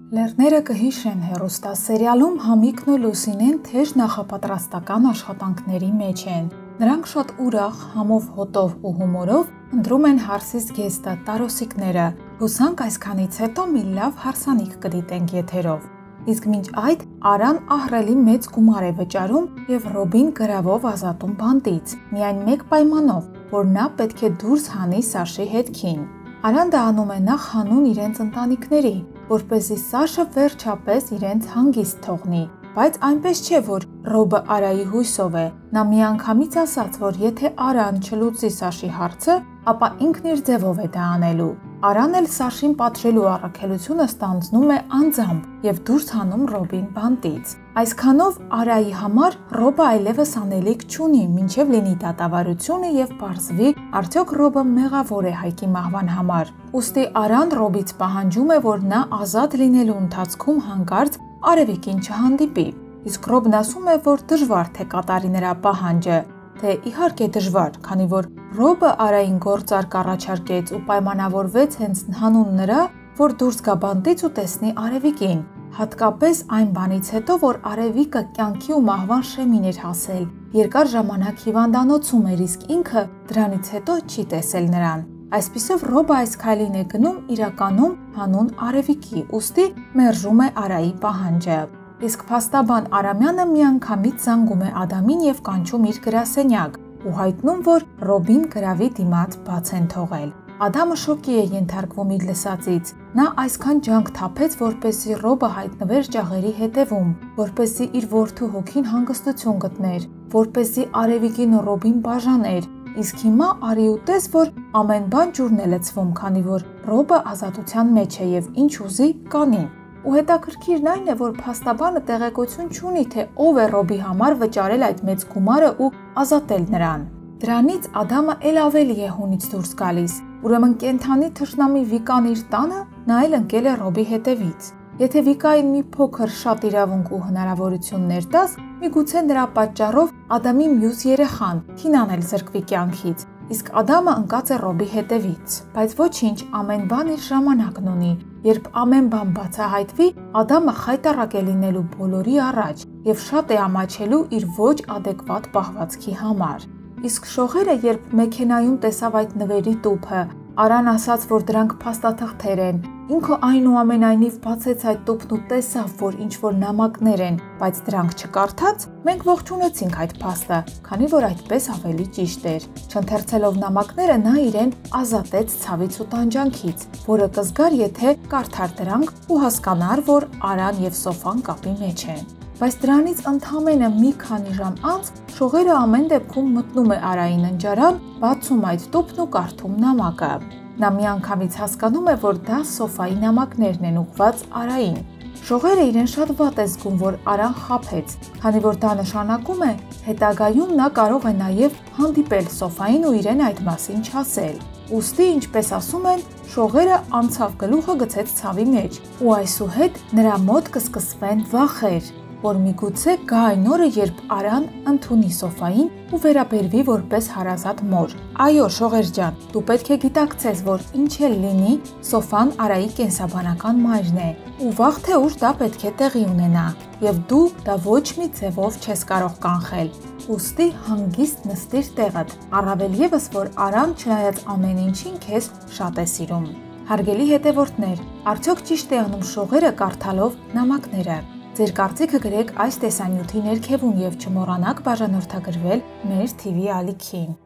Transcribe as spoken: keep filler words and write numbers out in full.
Լեռները կհիշեն հեռուստասերիալում Համիկն ու Լուսինեն թեժ նախապատրաստական աշխատանքների մեջ են։ Նրանք շատ ուրախ, համով հոտով ու հումորով ընտրում են հարսի զգեստը տարոսիկները։ Հուսանք այսքանից հետո մի լավ հարսանիք կդիտենք եթերով։ Իսկ մինչ այդ Արան ահռելի մեծ գումար է վճարում եւ Ռոբին գրավով ազատում բանտից, միայն մեկ պայմանով, որ նա պետք է դուրս հանի Սաշի հետքին։ Արան դա անում է նախ հանուն իրենց ընտանիքների, որպեսզի Սաշը վերջապես իրենց հանգիստ թողնի, բայց այնպես չէ, որ Ռոբը Արայի հույսով է։ Նա միանգամից ասաց, որ եթե Արան չլուծի Սաշի հարցը, ապա ինքն իր ձևով է դա անելու։ Արան էլ Սաշին պատժելու առաքելությունը ստանձնում է անձամբ եւ դուրս հանում Ռոբին բանտից։ Այսքանով Արայի համար Ռոբը այլևս անելիք չունի, մինչև լինի դատավարությունը եւ պարզվի, արդյոք Ռոբը մեղավոր է Հայկի մահվան համար։ Ուստի Արան Ռոբից պահանջում է, որ նա ազատ լինելու ընթացքում հանկարծ Արևիկին չհանդիպի։ Իսկ Ռոբն ասում է, որ դժվար թե կատարի նրա պահանջը, թե իհարկե դժվար, քանի որ Ռոբը Արային գործարք առաջարկեց ու պայմանավորվեց հենց հանուն նրա, որ դուրս գա բանտից ու տեսնի Արևիկին, հատկապես այն բանից հետո, որ Արևիկը կյանքի ու մահվան շեմին էր հասել, երկար ժամանակ հիվանդանոցում էր, իսկ ինքը դրանից հետո չի տեսել նրան։ Այսպիսով Ռոբը այս քայլին է գնում իրականում հանուն Արևիկի, ուստի մերժում է Արայի պահանջը։ Իսկ փաստաբան Արամյանը միանգամից զանգում է Ադամին եւ կանչում իր գրասենյակ ու հայտնում, որ Ռոբին գրավի դիմաց բաց են թողել։ Ադամը շոկի է ենթարկվում իր լսածից։ Նա այսքան ջանք թափեց, որպեսզի Ռոբը հայտնվեր ջահերի հետևում, որպեսզի իր որդու հոգին հանգստություն գտներ, որպեսզի Արևիկին ու Ռոբին բաժաներ։ Իսկ հիմա արի ու տես, որ ամեն բան ջուրն է լցվում, քանի որ Ռոբը ազատության մեջ է եւ ինչ ուզի կանի։ Ու հետաքրքիրն այն է, որ փաստաբանը տեղեկություն չունի, թե ով է Ռոբի համար վճարել այդ մեծ գումարը ու ազատել նրան։ Դրանից Ադամը էլ ավելի է հունից դուրս գալիս։ Ուրեմն կենթանի թշնամի Վիկան իր տանը, նա էլ ընկել է Ռոբի հետևից։ Եթե Վիկային մի փոքր շատ իրավունք ու հնարավորություններ տաս, միգուցե նրա պատճառով Ադամի մյուս երեխան Քինան էլ զրկվի կյանքից, իսկ Ադամը ընկած է Ռոբի հետևից։ Բայց ոչինչ, ամեն բան իր ժամանակն ունի։ Երբ ամեն բան բացահայտվի, Ադամը խայտառակ է լինելու բոլորի առաջ եւ շատ է ամաչելու իր ոչ ադեկվատ պահվածքի համար։ Իսկ շողերը, երբ մեքենայում տեսավ այդ նվերի տուփը, Արան ասաց, որ դրանք փաստաթղթեր են։ Ինքը այնուամենայնիվ բացեց այդ տուփն ու տեսավ, որ ինչ-որ նամակներ են, բայց դրանք չկարդաց, մենք ողջունեցինք այդ փաստը, քանի որ այդպես ավելի ճիշտ էր։ Չընթերցելով նամակները, նա իրեն ազատեց ցավից ու տանջանքից, որը կզգար, եթե կարդար դրանք ու հասկանար, որ Արան եւ Սոֆան կապի մեջ են։ Բայց դրանից ընդամենը մի քանի ժամ անց շողերը ամեն դեպքում մտնում է Արային ընջարան, բացում այդ տուփն ու կարդում նամակը։ Նա միանգամից հասկանում է, որ դա Սոֆայի նամակներն են ուղված Արային։ Շողերը իրեն շատ վատ է զգում, որ Արան խաբեց, քանի որ դա նշանակում է հետագայում նա կարող է նաև հանդիպել Սոֆային ու իրեն այդ մասին չասել։ Ուստի, ինչպես ասում են, շողերը անցավ գլուխը գցեց ցավի մեջ, ու այսուհետ նրա մոտ կսկսվեն վախեր, որ միգուցե գա այն օրը, երբ Արան ընդունի Սոֆային ու վերաբերվի որպես հարազատ մոր։ Այո, շողեր ջան, դու պետք է գիտակցես, որ ինչ էլ լինի, Սոֆան Արայի կենսաբանական մայրն է, ու վաղ թե ուշ դա պետք է տեղի ունենա, եւ դու դա ոչ մի ձևով չես կարող կանխել։ Ուստի հանգիստ նստիր տեղդ, առավել եւս, որ Արան չնայած ամեն ինչին քեզ շատ է սիրում։ Հարգելի հետևորդներ, արդյոք ճիշտ է անում շողերը կարդալով նամակները։ Ձեր կարծիքը գրեք այս տեսանյութի ներքևում եւ չմոռանաք բաժանորդագրվել մեր թի վի ալիքին։